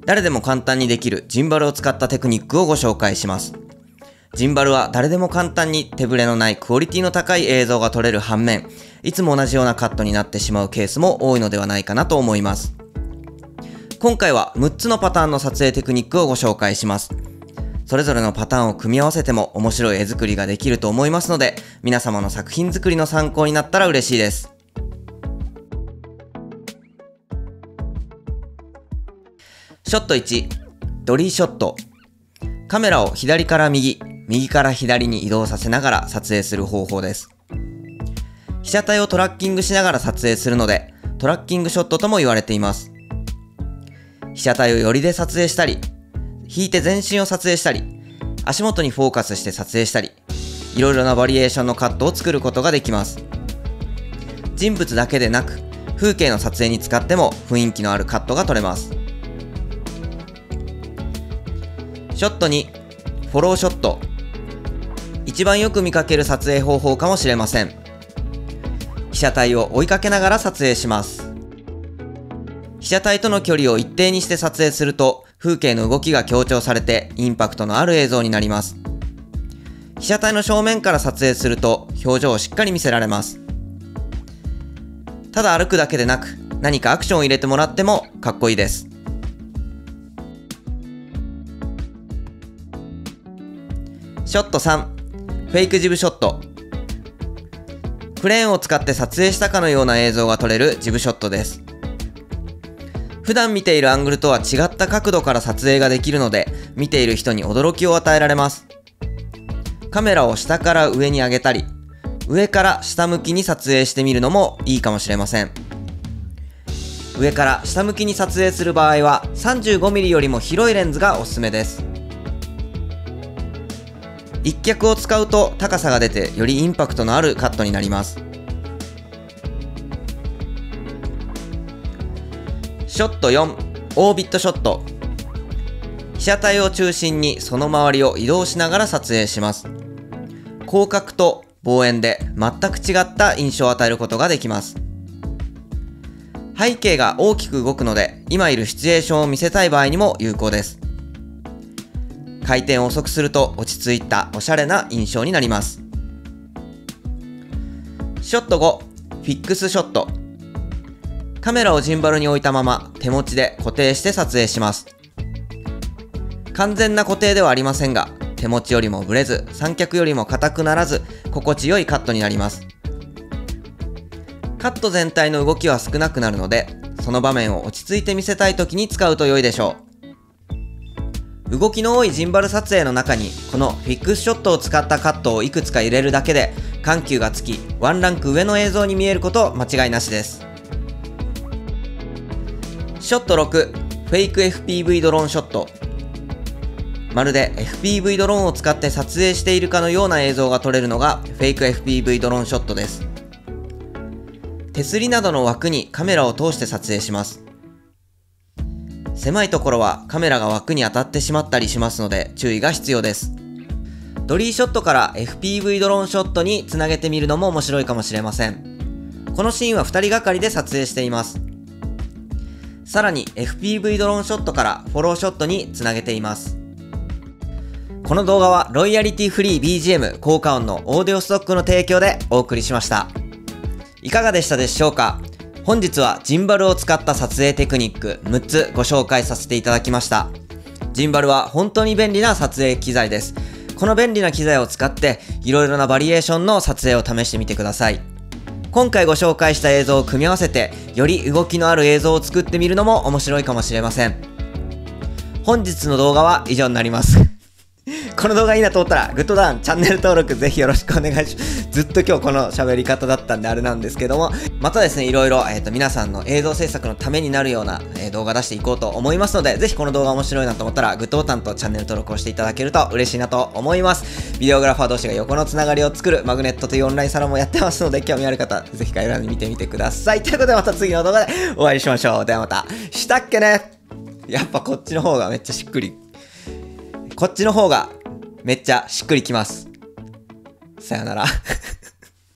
誰でも簡単にできるジンバルを使ったテクニックをご紹介します。ジンバルは誰でも簡単に手ぶれのないクオリティの高い映像が撮れる反面、いつも同じようなカットになってしまうケースも多いのではないかなと思います。今回は6つのパターンの撮影テクニックをご紹介します。それぞれのパターンを組み合わせても面白い絵作りができると思いますので、皆様の作品作りの参考になったら嬉しいです。ショット1、ドリーショット。カメラを左から右、右から左に移動させながら撮影する方法です。被写体をトラッキングしながら撮影するので、トラッキングショットとも言われています。被写体を寄りで撮影したり、引いて全身を撮影したり、足元にフォーカスして撮影したり、いろいろなバリエーションのカットを作ることができます。人物だけでなく、風景の撮影に使っても雰囲気のあるカットが撮れます。ショット2、フォローショット。一番よく見かける撮影方法かもしれません。被写体を追いかけながら撮影します。被写体との距離を一定にして撮影すると、風景の動きが強調されてインパクトのある映像になります。被写体の正面から撮影すると表情をしっかり見せられます。ただ歩くだけでなく、何かアクションを入れてもらってもかっこいいです。ショット3、フェイクジブショット。クレーンを使って撮影したかのような映像が撮れるジブショットです。普段見ているアングルとは違った角度から撮影ができるので、見ている人に驚きを与えられます。カメラを下から上に上げたり、上から下向きに撮影してみるのもいいかもしれません。上から下向きに撮影する場合は 35mm よりも広いレンズがおすすめです。一脚を使うと高さが出てよりインパクトのあるカットになります。ショット4、オービットショット。被写体を中心にその周りを移動しながら撮影します。広角と望遠で全く違った印象を与えることができます。背景が大きく動くので、今いるシチュエーションを見せたい場合にも有効です。回転を遅くすると落ち着いたおしゃれな印象になります。ショット5、フィックスショット。カメラをジンバルに置いたまま手持ちで固定して撮影します。完全な固定ではありませんが、手持ちよりもブレず、三脚よりも硬くならず、心地よいカットになります。カット全体の動きは少なくなるので、その場面を落ち着いて見せたい時に使うと良いでしょう。動きの多いジンバル撮影の中にこのフィックスショットを使ったカットをいくつか入れるだけで緩急がつきワンランク上の映像に見えること間違いなしです。ショット6、フェイク FPV ドローンショット。まるで FPV ドローンを使って撮影しているかのような映像が撮れるのがフェイク FPV ドローンショットです。手すりなどの枠にカメラを通して撮影します。狭いところはカメラが枠に当たってしまったりしますので注意が必要です。ドリーショットから FPV ドローンショットにつなげてみるのも面白いかもしれません。このシーンは2人がかりで撮影しています。さらに FPV ドローンショットからフォローショットにつなげています。この動画はロイヤリティフリー BGM 効果音のオーディオストックの提供でお送りしました。いかがでしたでしょうか。本日はジンバルを使った撮影テクニック6つご紹介させていただきました。ジンバルは本当に便利な撮影機材です。この便利な機材を使っていろいろなバリエーションの撮影を試してみてください。今回ご紹介した映像を組み合わせてより動きのある映像を作ってみるのも面白いかもしれません。本日の動画は以上になります。この動画いいなと思ったらグッドダウン、チャンネル登録ぜひよろしくお願いします。ずっと今日この喋り方だったんであれなんですけども、またですねいろいろ皆さんの映像制作のためになるような、動画出していこうと思いますので、ぜひこの動画面白いなと思ったらグッドボタンとチャンネル登録をしていただけると嬉しいなと思います。ビデオグラファー同士が横のつながりを作るマグネットというオンラインサロンもやってますので、興味ある方ぜひ概要欄に見てみてください。ということでまた次の動画でお会いしましょう。ではまた。したっけね。やっぱこっちの方がめっちゃしっくり、こっちの方がめっちゃしっくりきます。さよなら。